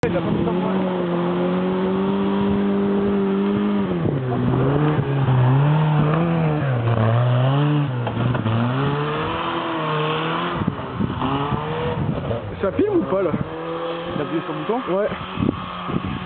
Il a pas mis ça pour moi. Ça filme ou pas là? T'as appuyé sur le bouton? Ouais.